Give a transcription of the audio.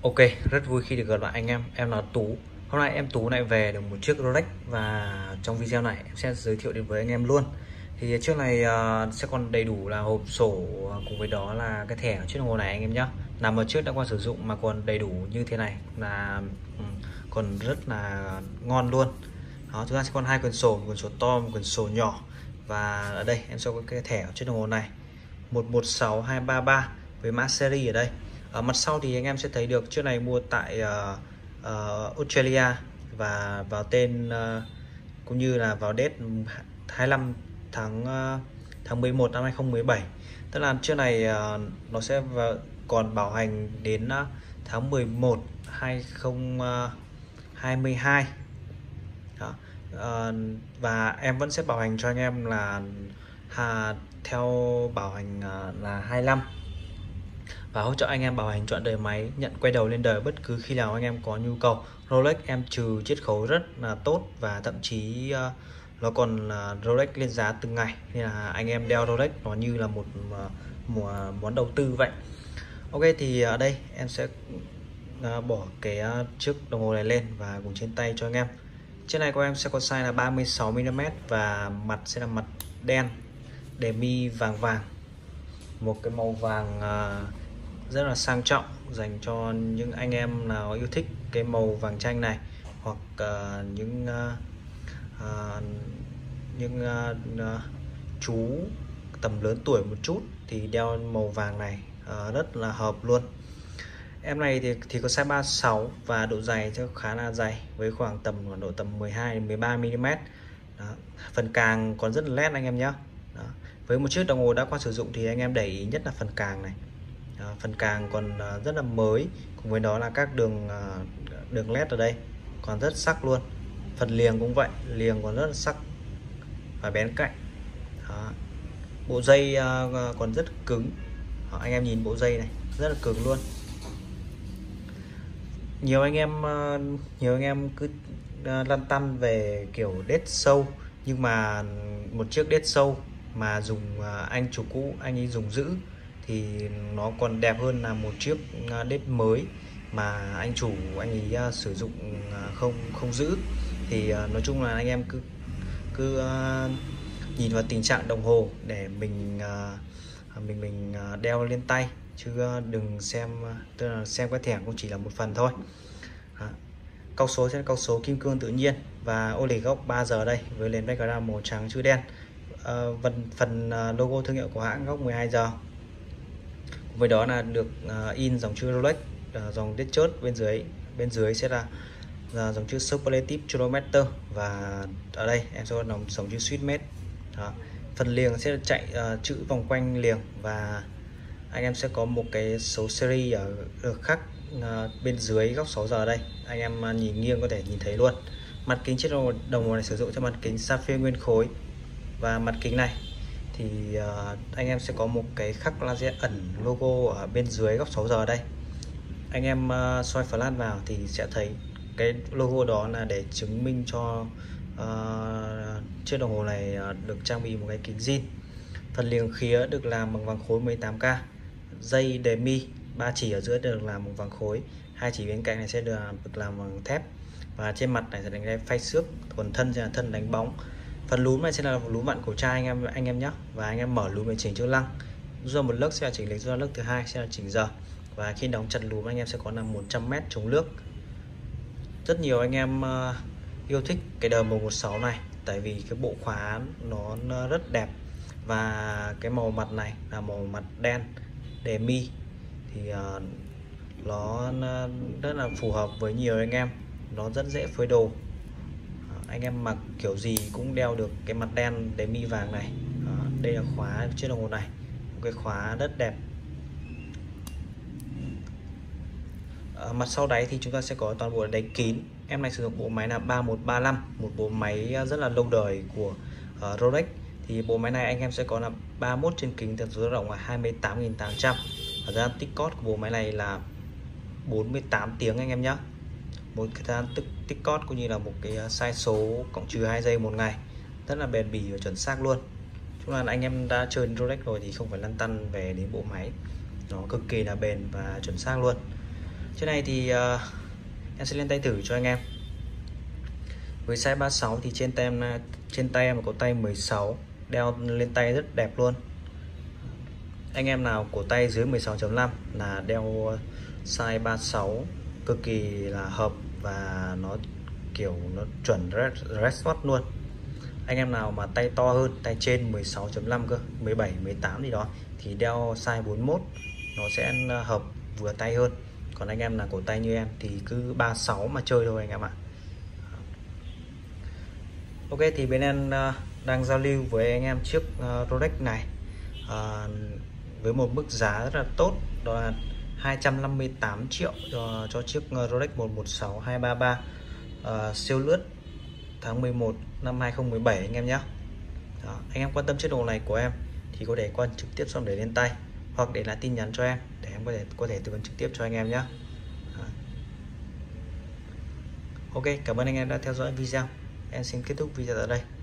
Ok, rất vui khi được gặp lại anh em. Em là Tú. Hôm nay em Tú lại về được một chiếc Rolex và trong video này em sẽ giới thiệu đến với anh em luôn. Thì chiếc này sẽ còn đầy đủ là hộp sổ cùng với đó là cái thẻ ở chiếc đồng hồ này anh em nhé. Nằm ở trước đã qua sử dụng mà còn đầy đủ như thế này là còn rất là ngon luôn. Đó, chúng ta sẽ còn hai quyển sổ to, một quyển sổ nhỏ và ở đây em sẽ có cái thẻ ở chiếc đồng hồ này 116233 với mã series ở đây. Ở mặt sau thì anh em sẽ thấy được chiếc này mua tại Australia và vào tên cũng như là vào date 25 tháng 11 năm 2017. Tức là chiếc này nó sẽ còn bảo hành đến tháng 11 2022. Đó. Và em vẫn sẽ bảo hành cho anh em là theo bảo hành là 25 và hỗ trợ anh em bảo hành trọn đời máy, nhận quay đầu lên đời bất cứ khi nào anh em có nhu cầu. Rolex em trừ chiết khấu rất là tốt và thậm chí nó còn Rolex lên giá từng ngày nên là anh em đeo Rolex nó như là một món đầu tư vậy. Ok, thì ở đây em sẽ bỏ cái chiếc đồng hồ này lên và cùng trên tay cho anh em. Chiếc này của em sẽ có size là 36mm và mặt sẽ là mặt đen đề mi vàng vàng, một cái màu vàng rất là sang trọng dành cho những anh em nào yêu thích cái màu vàng chanh này, hoặc những chú tầm lớn tuổi một chút thì đeo màu vàng này rất là hợp luôn. Em này thì có size 36 và độ dày cho khá là dày với khoảng độ tầm 12 đến 13 mm. Đó. Phần càng còn rất là nét anh em nhé. Đó. Với một chiếc đồng hồ đã qua sử dụng thì anh em để ý nhất là phần càng này. Đó. Phần càng còn rất là mới, cùng với đó là các đường led ở đây còn rất sắc luôn. Phần liềng cũng vậy, liềng còn rất là sắc và bén cạnh. Đó. Bộ dây còn rất cứng. Đó. Anh em nhìn bộ dây này rất là cứng luôn. Nhiều anh em cứ lăn tăn về kiểu đét sâu, nhưng mà một chiếc đét sâu mà dùng anh chủ cũ anh ấy dùng giữ thì nó còn đẹp hơn là một chiếc đét mới mà anh chủ anh ấy sử dụng không giữ. Thì nói chung là anh em cứ nhìn vào tình trạng đồng hồ để mình đeo lên tay, chứ đừng xem, tức là xem cái thẻ cũng chỉ là một phần thôi. Đó. Cọc số sẽ là cọc số kim cương tự nhiên và ô lì gốc 3 giờ đây với nền background màu trắng chữ đen. Phần logo thương hiệu của hãng góc 12 giờ. Với đó là được in dòng chữ Rolex, dòng đít chớt bên dưới sẽ là dòng chữ Superlative Chronometer, và ở đây em sẽ có dòng chữ Sweetmate. Đó. Phần liềng sẽ chạy chữ vòng quanh liềng và anh em sẽ có một cái số series ở khắc bên dưới góc 6 giờ đây. Anh em nhìn nghiêng có thể nhìn thấy luôn. Mặt kính chiếc đồng hồ này sử dụng cho mặt kính sapphire nguyên khối, và mặt kính này thì anh em sẽ có một cái khắc laser ẩn logo ở bên dưới góc 6 giờ đây. Anh em soi flash vào thì sẽ thấy cái logo đó là để chứng minh cho chiếc đồng hồ này được trang bị một cái kính zin. Phần liềng khía được làm bằng vàng khối 18K, dây đề mi 3 chỉ ở giữa được làm bằng vàng khối, 2 chỉ bên cạnh này sẽ được làm bằng thép, và trên mặt này sẽ đánh phay xước, còn thân sẽ là thân đánh bóng. Phần núm này sẽ là núm vặn cổ chai anh em nhé, và anh em mở núm để chỉnh chữ lăng. Rút một lấc sẽ là chỉnh lịch, rút lấc thứ hai sẽ là chỉnh giờ, và khi đóng chặt núm anh em sẽ có là 100m chống nước. Rất nhiều anh em yêu thích cái đời 116 này tại vì cái bộ khóa nó rất đẹp, và cái màu mặt này là màu mặt đen đề mi thì nó rất là phù hợp với nhiều anh em, nó rất dễ phơi đồ. Anh em mặc kiểu gì cũng đeo được cái mặt đen đề mi vàng này. Đây là khóa chiếc đồng hồ này, một cái khóa rất đẹp. Ở mặt sau đáy thì chúng ta sẽ có toàn bộ đáy kín. Em này sử dụng bộ máy là 3135, một bộ máy rất là lâu đời của Rolex. Thì bộ máy này anh em sẽ có là 31 trên kính, tần số rộng là 28.800. Và thời gian tích cót của bộ máy này là 48 tiếng anh em nhé. Một cái thời gian tích cót cũng như là một cái sai số cộng trừ 2 giây một ngày, rất là bền bỉ và chuẩn xác luôn. Chúng là anh em đã chơi Rolex rồi thì không phải lăn tăn về đến bộ máy, nó cực kỳ là bền và chuẩn xác luôn. Trên này thì em sẽ lên tay thử cho anh em. Với size 36 thì trên tay em có tay 16, đeo lên tay rất đẹp luôn. Anh em nào cổ tay dưới 16.5 là đeo size 36 cực kỳ là hợp, và nó kiểu nó chuẩn red spot luôn. Anh em nào mà tay to hơn, tay trên 16.5 cơ, 17, 18 gì đó thì đeo size 41 nó sẽ hợp vừa tay hơn. Còn anh em là cổ tay như em thì cứ 36 mà chơi thôi anh em ạ. Ok, thì bên em đang giao lưu với anh em chiếc Rolex này với một mức giá rất là tốt, đó là 258 triệu cho chiếc Rolex 116233 siêu lướt tháng 11 năm 2017 anh em nhé. Đó, anh em quan tâm chiếc đồ này của em thì có thể quan trực tiếp xong để lên tay, hoặc để lại tin nhắn cho em để em có thể tư vấn trực tiếp cho anh em nhé. Ok, cảm ơn anh em đã theo dõi video. Em xin kết thúc video tại đây.